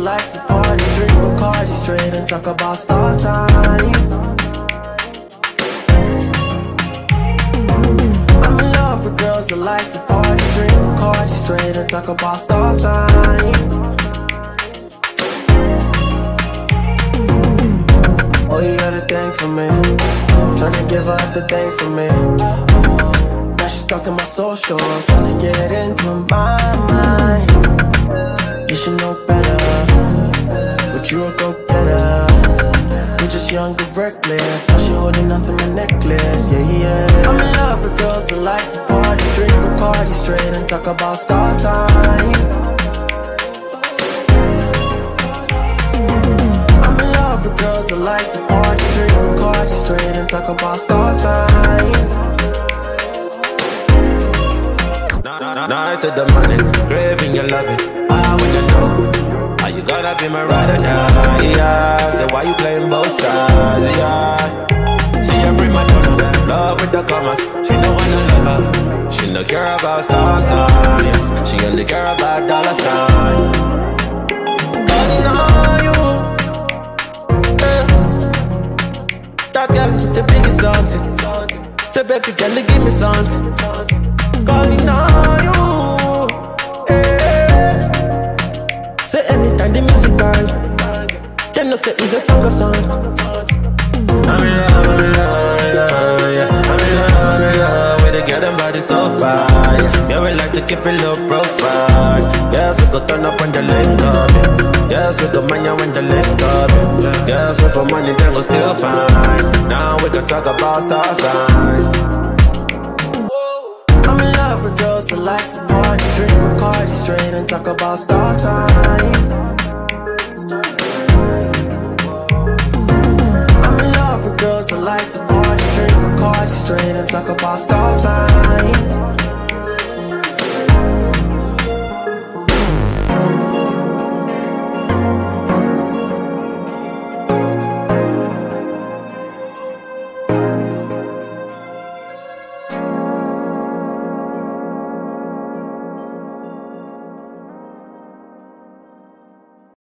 like to party, drink bacardi straight and talk about star signs. I'm in love with girls that like to party, drink bacardi straight and talk about star signs. Oh, you got a thing for me, tryna give up the thing for me. Now she's stuck in my socials, tryna get into my mind. You should know better, but you a go-getter. You're just young and reckless, now she holding on to my necklace, yeah, yeah. I'm in love with girls that like to party, drink bacardi straight and talk about star signs. I'm in love with girls that like to party, drink bacardi straight and talk about star signs. Night to the money, craving your loving. I wanna know, are you gonna be my ride or die? Yeah, say why you playing both sides? Yeah, she a prima donna, love with the commas. She don't wanna love her, she no care about star signs. She only care about dollar signs. Calling on you, that girl with the biggest something. Say baby girl, give me something. Calling on you, yeah. Say anytime the music band, they know say it's a song or song. I'm in love, I'm in love, yeah. I'm in love with the girl, them body so fine. Yeah, we like to keep it low profile. Yes, we go turn up when the link up, yeah. Yes, we go mania when the link up, yeah. Yes, we for money, then go still fine. Now we can talk about star signs. I'm in love with girls that like to party, drink bacardi straight and talk about star signs. I'm in love with girls that like to party, drink bacardi straight and talk about star signs.